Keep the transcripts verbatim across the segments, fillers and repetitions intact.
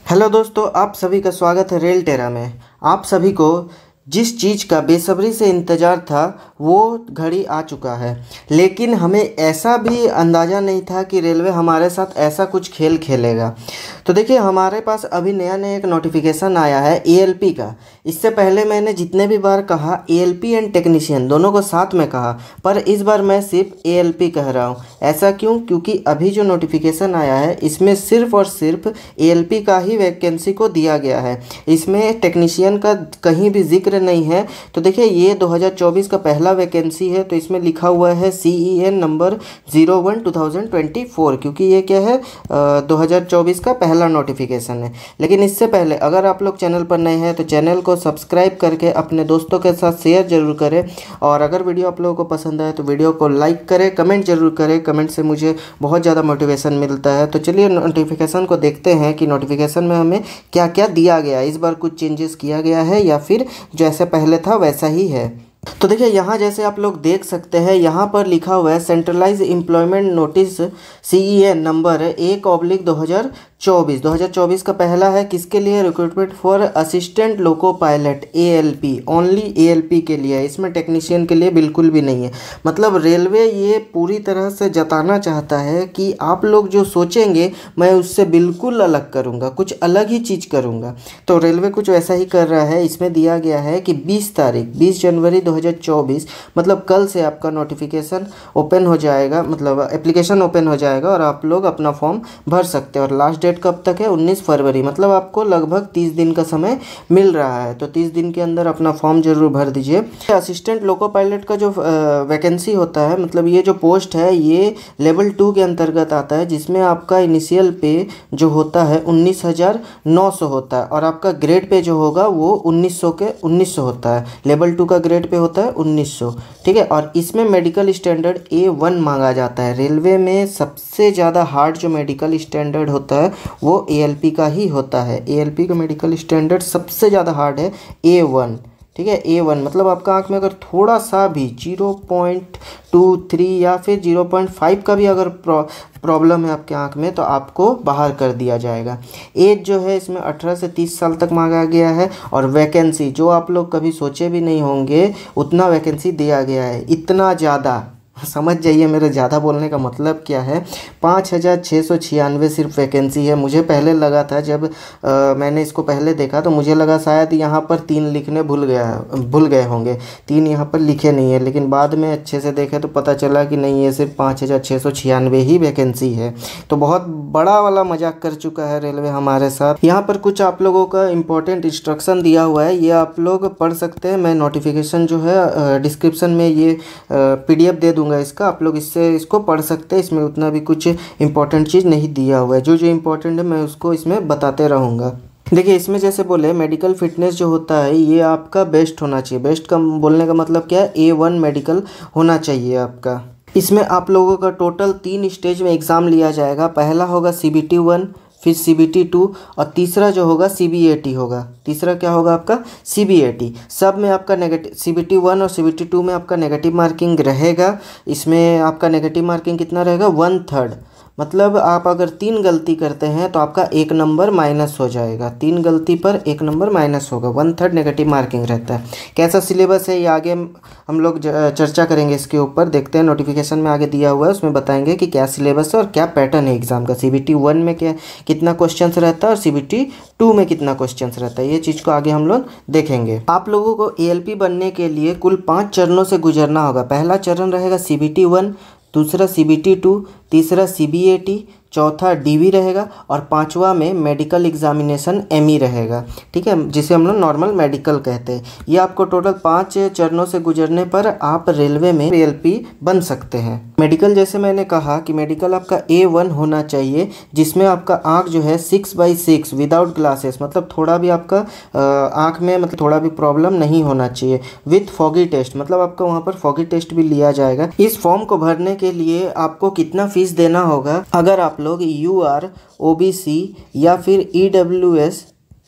Hello दोस्तों, आप सभी का स्वागत है रेल टेरा में। आप सभी को जिस चीज़ का बेसब्री से इंतज़ार था वो घड़ी आ चुका है, लेकिन हमें ऐसा भी अंदाज़ा नहीं था कि रेलवे हमारे साथ ऐसा कुछ खेल खेलेगा। तो देखिए, हमारे पास अभी नया नया एक नोटिफिकेशन आया है ए एल पी का। इससे पहले मैंने जितने भी बार कहा A L P and technician दोनों को साथ में कहा, पर इस बार मैं सिर्फ ए एल पी कह रहा हूँ। ऐसा क्यों? क्योंकि अभी जो नोटिफिकेशन आया है इसमें सिर्फ और सिर्फ ए एल पी का ही वैकेंसी को दिया गया है, इसमें टेक्नीशियन का कहीं भी जिक्र नहीं है। तो देखिए, ये दो हज़ार चौबीस का पहला वैकेंसी है, तो इसमें लिखा हुआ है C E N number zero one two thousand twenty four, क्योंकि ये क्या है दो हज़ार चौबीस का पहला नोटिफिकेशन है। लेकिन इससे पहले अगर आप लोग चैनल पर नए हैं तो चैनल को सब्सक्राइब करके अपने दोस्तों के साथ शेयर जरूर करें, और अगर वीडियो आप लोगों को पसंद आए तो वीडियो को लाइक करें, कमेंट जरूर करें। कमेंट से मुझे बहुत ज़्यादा मोटिवेशन मिलता है। तो चलिए नोटिफिकेशन को देखते हैं कि नोटिफिकेशन में हमें क्या क्या दिया गया है। इस बार कुछ चेंजेस किया गया है या फिर जैसे पहले था वैसा ही है। तो देखिए, यहाँ जैसे आप लोग देख सकते हैं, यहाँ पर लिखा हुआ है centralise employment notice C E N number एक ऑब्लिक दो हज़ार चौबीस दो हज़ार चौबीस का पहला है। किसके लिए? Recruitment for assistant loco pilot A L P, only A L P के लिए है, इसमें टेक्नीशियन के लिए बिल्कुल भी नहीं है। मतलब रेलवे ये पूरी तरह से जताना चाहता है कि आप लोग जो सोचेंगे मैं उससे बिल्कुल अलग करूँगा, कुछ अलग ही चीज़ करूँगा। तो रेलवे कुछ वैसा ही कर रहा है। इसमें दिया गया है कि बीस तारीख बीस जनवरी दो हज़ार चौबीस, मतलब कल से आपका नोटिफिकेशन ओपन हो जाएगा, मतलब एप्लीकेशन ओपन हो जाएगा और आप लोग अपना फॉर्म भर सकते हैं। और लास्ट डेट कब तक है? उन्नीस फरवरी, मतलब आपको लगभग तीस दिन का समय मिल रहा है। तो तीस दिन के अंदर अपना फॉर्म जरूर भर दीजिए। असिस्टेंट लोको पायलट का जो वैकेंसी होता है, मतलब ये जो पोस्ट है ये लेवल टू के अंतर्गत आता है, जिसमें आपका इनिशियल पे जो होता है उन्नीस हज़ार नौ सौ होता है और आपका ग्रेड पे जो होगा वो उन्नीस सौ के उन्नीस सौ होता है। लेवल टू का ग्रेड पे होता है उन्नीस सौ, ठीक है। और इसमें मेडिकल स्टैंडर्ड ए वन मांगा जाता है। रेलवे में सबसे ज़्यादा हार्ड जो मेडिकल स्टैंडर्ड होता है वो ए एल पी का ही होता है। ए एल पी का मेडिकल स्टैंडर्ड सबसे ज़्यादा हार्ड है ए वन, ठीक है। ए वन मतलब आपका आँख में अगर थोड़ा सा भी ज़ीरो पॉइंट टू थ्री या फिर ज़ीरो पॉइंट फाइव का भी अगर प्रॉब्लम है आपके आँख में तो आपको बाहर कर दिया जाएगा। एज जो है इसमें अठारह से तीस साल तक मांगा गया है। और वैकेंसी जो आप लोग कभी सोचे भी नहीं होंगे उतना वैकेंसी दिया गया है, इतना ज़्यादा। समझ जाइए मेरे ज़्यादा बोलने का मतलब क्या है। पाँच हज़ार छः सौ छियानवे सिर्फ वैकेंसी है। मुझे पहले लगा था, जब आ, मैंने इसको पहले देखा तो मुझे लगा शायद यहाँ पर तीन लिखने भूल गया भूल गए होंगे, तीन यहाँ पर लिखे नहीं है। लेकिन बाद में अच्छे से देखे तो पता चला कि नहीं, ये सिर्फ पाँच हज़ार छः सौ छियानवे ही वैकेंसी है। तो बहुत बड़ा वाला मजाक कर चुका है रेलवे हमारे साथ। यहाँ पर कुछ आप लोगों का इम्पोर्टेंट इंस्ट्रक्शन दिया हुआ है, ये आप लोग पढ़ सकते हैं। मैं नोटिफिकेशन जो है डिस्क्रिप्शन में ये पी डी एफ दे दूँगा इसका, आप लोग इससे इसको पढ़ सकते हैं। इसमें उतना भी कुछ इंपॉर्टेंट चीज़ नहीं दिया हुआ है, जो जो इंपॉर्टेंट है मैं उसको इसमें बताते रहूँगा। देखिए, इसमें जैसे बोले मेडिकल फिटनेस जो होता है ये आपका बेस्ट होना चाहिए। बेस्ट का बोलने का मतलब क्या है? ए वन मेडिकल होना चाहिए आपका। इसमें आप लोगों का टोटल तीन स्टेज में एग्ज़ाम लिया जाएगा। पहला होगा सी बी टी वन, फिर सी बी टी टू और तीसरा जो होगा सी बी ए टी होगा। तीसरा क्या होगा आपका? C B A T. सब में आपका negative, C B T one और सी बी टी टू में आपका नेगेटिव मार्किंग रहेगा। इसमें आपका नेगेटिव मार्किंग कितना रहेगा? One third. मतलब आप अगर तीन गलती करते हैं तो आपका एक नंबर माइनस हो जाएगा। तीन गलती पर एक नंबर माइनस होगा, वन थर्ड नेगेटिव मार्किंग रहता है। कैसा सिलेबस है ये आगे हम लोग चर्चा करेंगे इसके ऊपर। देखते हैं, नोटिफिकेशन में आगे दिया हुआ है, उसमें बताएंगे कि क्या सिलेबस है और क्या पैटर्न है एग्जाम का। सी बी टी वन में क्या कितना क्वेश्चन रहता है और सी बी टी टू में कितना क्वेश्चन रहता है, ये चीज़ को आगे हम लोग देखेंगे। आप लोगों को ए एल पी बनने के लिए कुल पाँच चरणों से गुजरना होगा। पहला चरण रहेगा सी बी टी वन, दूसरा सी बी टी टू, तीसरा सी बी ए टी, चौथा डी वी रहेगा और पांचवा में मेडिकल एग्जामिनेशन एम ई रहेगा, ठीक है, जिसे हम लोग नॉर्मल मेडिकल कहते हैं। ये आपको टोटल पाँच चरणों से गुजरने पर आप रेलवे में ए एल पी बन सकते हैं। मेडिकल जैसे मैंने कहा कि मेडिकल आपका ए वन होना चाहिए, जिसमें आपका आँख जो है six by six without glasses, मतलब थोड़ा भी आपका आँख में मतलब थोड़ा भी प्रॉब्लम नहीं होना चाहिए। विथ फॉगी टेस्ट, मतलब आपका वहाँ पर फॉगी टेस्ट भी लिया जाएगा। इस फॉर्म को भरने के लिए आपको कितना फीस देना होगा? अगर आप लोग U R, O B C या फिर ई डब्ल्यू एस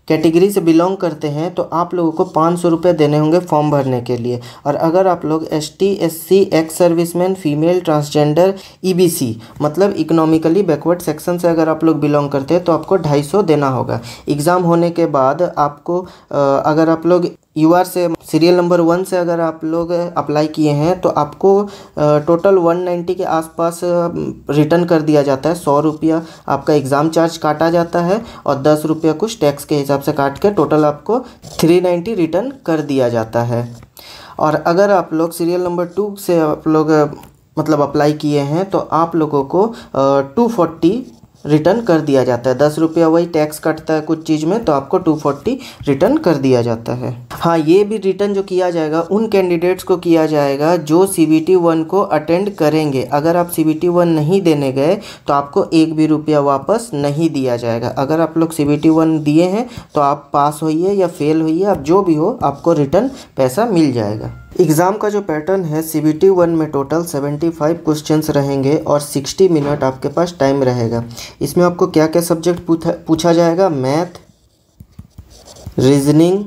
कैटेगरी से बिलोंग करते हैं तो आप लोगों को पाँच सौ रुपये देने होंगे फॉर्म भरने के लिए। और अगर आप लोग S T S C ex serviceman female transgender E B C मतलब इकोनॉमिकली बैकवर्ड सेक्शन से अगर आप लोग बिलोंग करते हैं तो आपको ढाई सौ देना होगा। एग्ज़ाम होने के बाद आपको अगर आप लोग यू आर से सीरियल नंबर वन से अगर आप लोग अप्लाई किए हैं तो आपको टोटल वन नाइन्टी के आसपास रिटर्न कर दिया जाता है। सौ रुपया आपका एग्ज़ाम चार्ज काटा जाता है और दस रुपया कुछ टैक्स के हिसाब से काट के टोटल आपको थ्री नाइन्टी रिटर्न कर दिया जाता है। और अगर आप लोग सीरियल नंबर टू से आप लोग मतलब अप्लाई किए हैं तो आप लोगों को टू फोर्टी रिटर्न कर दिया जाता है। दस रुपया वही टैक्स कटता है कुछ चीज़ में, तो आपको टू फोर्टी रिटर्न कर दिया जाता है। हाँ, ये भी रिटर्न जो किया जाएगा उन कैंडिडेट्स को किया जाएगा जो सी बी टी वन को अटेंड करेंगे। अगर आप सी बी टी वन नहीं देने गए तो आपको एक भी रुपया वापस नहीं दिया जाएगा। अगर आप लोग सी बी टी वन दिए हैं तो आप पास होइए या फेल होइए, आप जो भी हो आपको रिटर्न पैसा मिल जाएगा। एग्ज़ाम का जो पैटर्न है सी बी टी वन में टोटल पचहत्तर क्वेश्चंस रहेंगे और साठ मिनट आपके पास टाइम रहेगा। इसमें आपको क्या क्या सब्जेक्ट पूछा पूछा जाएगा? मैथ, रीजनिंग,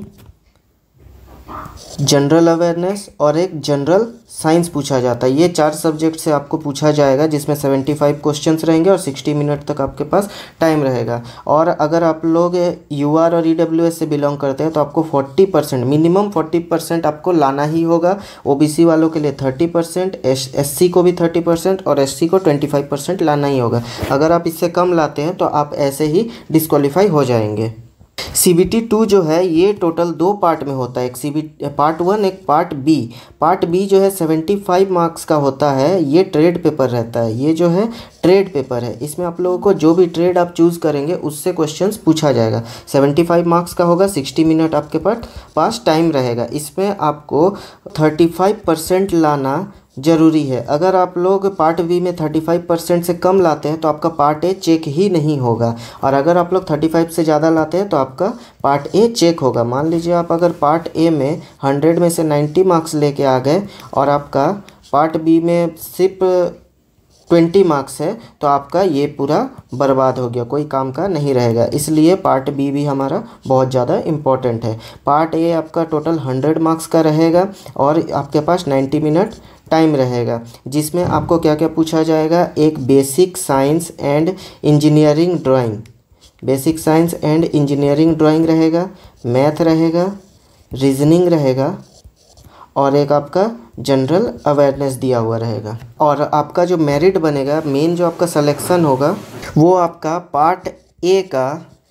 जनरल अवेयरनेस और एक जनरल साइंस पूछा जाता है। ये चार सब्जेक्ट से आपको पूछा जाएगा जिसमें पचहत्तर क्वेश्चंस रहेंगे और साठ मिनट तक आपके पास टाइम रहेगा। और अगर आप लोग यू आर और ई डब्ल्यू एस से बिलोंग करते हैं तो आपको चालीस परसेंट मिनिमम चालीस परसेंट आपको लाना ही होगा। ओ बी सी वालों के लिए तीस परसेंट, एस सी को भी तीस परसेंट और एस सी को पच्चीस परसेंट लाना ही होगा। अगर आप इससे कम लाते हैं तो आप ऐसे ही डिस्क्वालीफाई हो जाएंगे। सी बी टी टू जो है ये टोटल दो पार्ट में होता है, एक सी बी पार्ट वन एक पार्ट बी। पार्ट बी जो है पचहत्तर मार्क्स का होता है, ये ट्रेड पेपर रहता है। ये जो है ट्रेड पेपर है, इसमें आप लोगों को जो भी ट्रेड आप चूज़ करेंगे उससे क्वेश्चंस पूछा जाएगा। पचहत्तर मार्क्स का होगा, साठ मिनट आपके पास पास टाइम रहेगा। इसमें आपको पैंतीस परसेंट लाना ज़रूरी है। अगर आप लोग पार्ट बी में पैंतीस परसेंट से कम लाते हैं तो आपका पार्ट ए चेक ही नहीं होगा, और अगर आप लोग पैंतीस से ज़्यादा लाते हैं तो आपका पार्ट ए चेक होगा। मान लीजिए आप अगर पार्ट ए में सौ में से नब्बे मार्क्स लेके आ गए और आपका पार्ट बी में सिर्फ बीस मार्क्स है तो आपका ये पूरा बर्बाद हो गया, कोई काम का नहीं रहेगा। इसलिए पार्ट बी भी हमारा बहुत ज़्यादा इम्पोर्टेंट है। पार्ट ए आपका टोटल सौ मार्क्स का रहेगा और आपके पास नब्बे मिनट टाइम रहेगा, जिसमें आपको क्या क्या पूछा जाएगा? एक basic science and engineering drawing, basic science and engineering drawing रहेगा, मैथ रहेगा, रीजनिंग रहेगा और एक आपका जनरल अवेयरनेस दिया हुआ रहेगा। और आपका जो मेरिट बनेगा, मेन जो आपका सिलेक्शन होगा वो आपका पार्ट ए का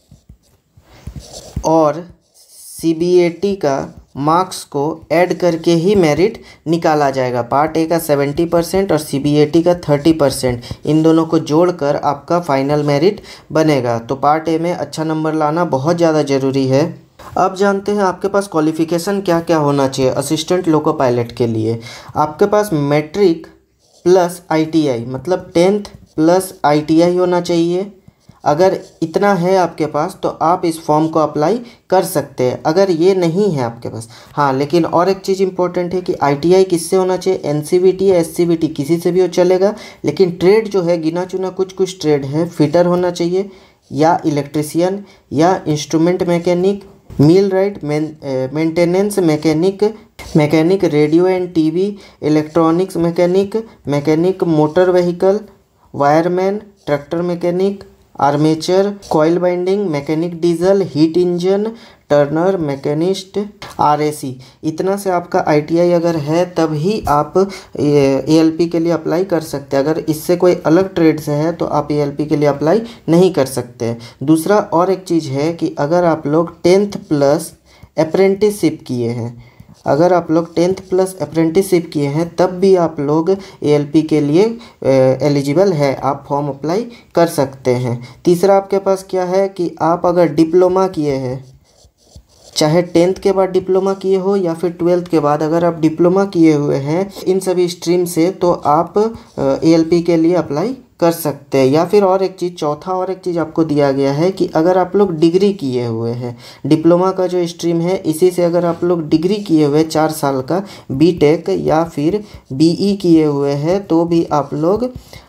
और सी बी ए टी का मार्क्स को ऐड करके ही मेरिट निकाला जाएगा। पार्ट ए का सत्तर परसेंट और सी बी ए टी का तीस परसेंट, इन दोनों को जोड़कर आपका फाइनल मेरिट बनेगा। तो पार्ट ए में अच्छा नंबर लाना बहुत ज़्यादा ज़रूरी है। अब जानते हैं आपके पास क्वालिफ़िकेशन क्या क्या होना चाहिए असिस्टेंट लोको पायलट के लिए। आपके पास matric plus I T I मतलब tenth plus I T I होना चाहिए। अगर इतना है आपके पास तो आप इस फॉर्म को अप्लाई कर सकते हैं। अगर ये नहीं है आपके पास, हाँ, लेकिन और एक चीज़ इंपॉर्टेंट है कि आई टी आई किससे होना चाहिए? एन सी बी टी या एस सी बी टी किसी से भी हो चलेगा, लेकिन ट्रेड जो है गिना चुना कुछ कुछ ट्रेड है, फिटर होना चाहिए या इलेक्ट्रिशियन या instrument mechanic, millwright, maintenance mechanic, mechanic radio and TV, electronics mechanic, mechanic motor vehicle, wireman, tractor mechanic, armature, coil binding, mechanic diesel, heat engine, turner, machinist, R A C. इतना से आपका आई T आई अगर है तभी आप ए L P के लिए apply कर सकते हैं। अगर इससे कोई अलग ट्रेड से है तो आप ए एल पी के लिए अप्लाई नहीं कर सकते। दूसरा और एक चीज़ है कि अगर आप लोग टेंथ प्लस अप्रेंटिसशिप किए हैं, अगर आप लोग टेंथ प्लस अप्रेंटिसशिप किए हैं तब भी आप लोग ए एल पी के लिए एलिजिबल है, आप फॉर्म अप्लाई कर सकते हैं। तीसरा आपके पास क्या है कि आप अगर डिप्लोमा किए हैं, चाहे टेंथ के बाद डिप्लोमा किए हो या फिर ट्वेल्थ के बाद, अगर आप डिप्लोमा किए हुए हैं इन सभी स्ट्रीम से तो आप ए एल पी के लिए अप्लाई कर सकते हैं। या फिर और एक चीज़, चौथा और एक चीज़ आपको दिया गया है कि अगर आप लोग डिग्री किए हुए हैं, डिप्लोमा का जो स्ट्रीम है इसी से अगर आप लोग डिग्री किए हुए चार साल का बी टेक या फिर बी ई किए हुए हैं तो भी आप लोग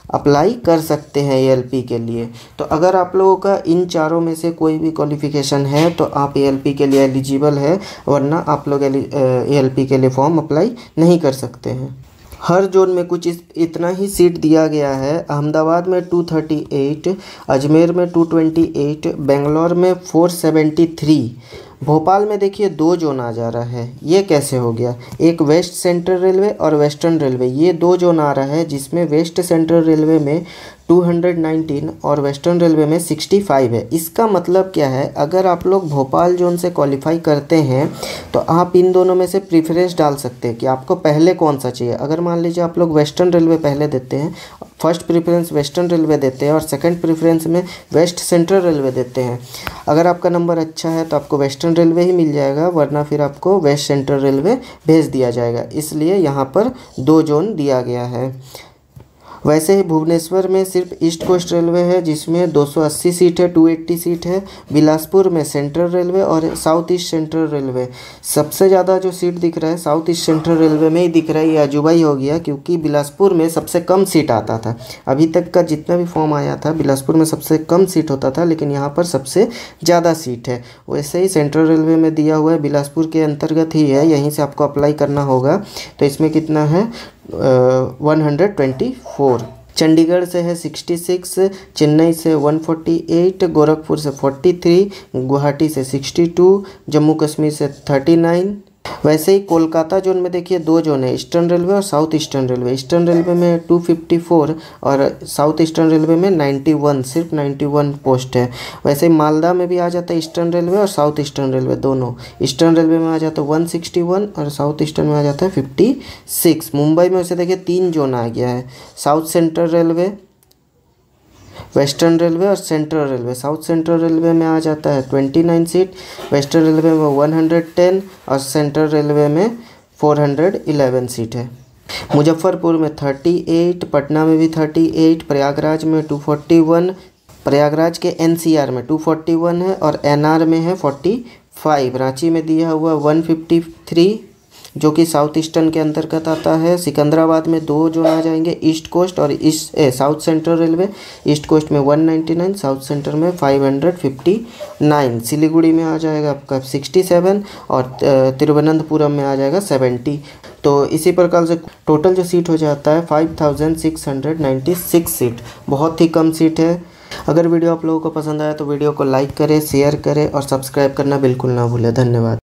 अप्लाई कर सकते हैं एएलपी के लिए। तो अगर आप लोगों का इन चारों में से कोई भी क्वालिफ़िकेशन है तो आप एएलपी के लिए एलिजिबल है, वरना आप लोग एएलपी के लिए फॉर्म अप्लाई नहीं कर सकते हैं। हर जोन में कुछ इस इतना ही सीट दिया गया है। अहमदाबाद में टू थर्टी एट, अजमेर में टू ट्वेंटी एट, बेंगलोर में फोर सेवेंटी थ्री, भोपाल में देखिए दो जोन आ जा रहा है। ये कैसे हो गया? एक वेस्ट सेंट्रल रेलवे और वेस्टर्न रेलवे, ये दो जोन आ रहा है, जिसमें वेस्ट सेंट्रल रेलवे में टू नाइनटीन और वेस्टर्न रेलवे में सिक्सटी फाइव है। इसका मतलब क्या है? अगर आप लोग भोपाल जोन से क्वालिफाई करते हैं तो आप इन दोनों में से प्रीफरेंस डाल सकते हैं कि आपको पहले कौन सा चाहिए। अगर मान लीजिए आप लोग वेस्टर्न रेलवे पहले देते हैं, फर्स्ट प्रीफरेंस वेस्टर्न रेलवे देते हैं और सेकंड प्रीफरेंस में वेस्ट सेंट्रल रेलवे देते हैं, अगर आपका नंबर अच्छा है तो आपको वेस्टर्न रेलवे ही मिल जाएगा, वरना फिर आपको वेस्ट सेंट्रल रेलवे भेज दिया जाएगा। इसलिए यहाँ पर दो जोन दिया गया है। वैसे ही भुवनेश्वर में सिर्फ ईस्ट कोस्ट रेलवे है, जिसमें दो सौ अस्सी सीट है, दो सौ अस्सी सीट है। बिलासपुर में सेंट्रल रेलवे और साउथ ईस्ट सेंट्रल रेलवे, सबसे ज़्यादा जो सीट दिख रहा है साउथ ईस्ट सेंट्रल रेलवे में ही दिख रहा है। ये अजूबा ही हो गया, क्योंकि बिलासपुर में सबसे कम सीट आता था। अभी तक का जितना भी फॉर्म आया था बिलासपुर में सबसे कम सीट होता था, लेकिन यहाँ पर सबसे ज़्यादा सीट है। वैसे ही सेंट्रल रेलवे में दिया हुआ है, बिलासपुर के अंतर्गत ही है, यहीं से आपको अप्लाई करना होगा। तो इसमें कितना है? One hundred twenty four. Chandigarh से है सिक्सटी सिक्स, चेन्नई से वन फोर्टी एट, गोरखपुर से फोर्टी थ्री, गुवाहाटी से सिक्सटी टू, जम्मू कश्मीर से थर्टी नाइन। वैसे ही कोलकाता जोन में देखिए दो जोन है, ईस्टर्न रेलवे और south eastern railway. Eastern railway में टू फिफ्टी फोर और साउथ ईस्टर्न रेलवे में नाइन्टी वन, सिर्फ नाइन्टी वन पोस्ट है। वैसे ही मालदा में भी आ जाता है ईस्टर्न रेलवे और साउथ ईस्टर्न रेलवे दोनों। ईस्टर्न रेलवे में आ जाता है वन सिक्सटी वन और साउथ ईस्टर्न में आ जाता है फिफ्टी सिक्स। मुंबई में वैसे देखिए तीन जोन आ गया है, south central railway, western railway और central railway. South central railway में आ जाता है twenty nine seat, western railway में वन हंड्रेड टेन और सेंट्रल रेलवे में फोर हंड्रेड इलेवन सीट है। मुजफ्फरपुर में थर्टी एट, पटना में भी थर्टी एट, प्रयागराज में टू फोर्टी वन, प्रयागराज के एनसीआर में टू फोर्टी वन है और एनआर में है फोर्टी फाइव। रांची में दिया हुआ वन फिफ्टी थ्री, जो कि साउथ ईस्टर्न के अंतर्गत आता है। सिकंदराबाद में दो जोन आ जाएंगे, ईस्ट कोस्ट और east A, south central railway. East coast में one ninety nine, south central में फाइव फिफ्टी नाइन। सिलीगुड़ी में आ जाएगा आपका सिक्सटी सेवन और तिरुवनंतपुरम में आ जाएगा सेवेंटी। तो इसी प्रकार से टोटल जो सीट हो जाता है five thousand six hundred ninety six seat, बहुत ही कम सीट है। अगर वीडियो आप लोगों को पसंद आया तो वीडियो को लाइक करें, शेयर करें और सब्सक्राइब करना बिल्कुल ना भूलें। धन्यवाद।